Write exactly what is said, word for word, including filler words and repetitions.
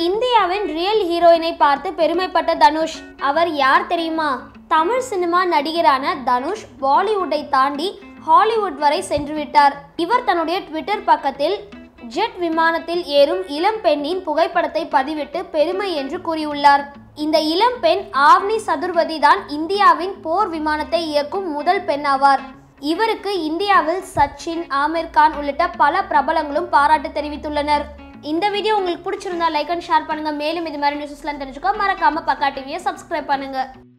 இந்தியாவின் ரியல் ஹீரோயினை பார்த்து பெருமைப்பட்ட தனுஷ். அவர் யார் தெரியுமா? தமிழ் சினிமா நடிகரான தனுஷ் பாலிவுட்டை தாண்டி ஹாலிவுட் வரை சென்று விட்டார். இவர் தன்னுடைய ட்விட்டர் பக்கத்தில் ஜெட் விமானத்தில் ஏறும் இளம் பெண்ணின் புகைப்படத்தை பதிவிட்டு பெருமை என்று கூறியுள்ளார். இந்த இளம் பெண் ஆவ்னி சதுர்வதி தான் இந்தியாவின் போர் விமானத்தை இயக்கும் முதல் பெண் ஆவார். இவருக்கு இந்தியாவில் சச்சின், ஆமீர் கான் உள்ளிட்ட பல பிரபலங்களும் பாராட்டு தெரிவித்துள்ளனர். இந்த வீடியோ உங்களுக்கு பிடிச்சிருந்தா லைக் அண்ட் ஷேர் பண்ணுங்க. மேலும் இது மாதிரி நியூஸ்லாம் தெரிஞ்சுக்க மறக்காம பக்கா டிவியை சப்ஸ்கிரைப் பண்ணுங்க.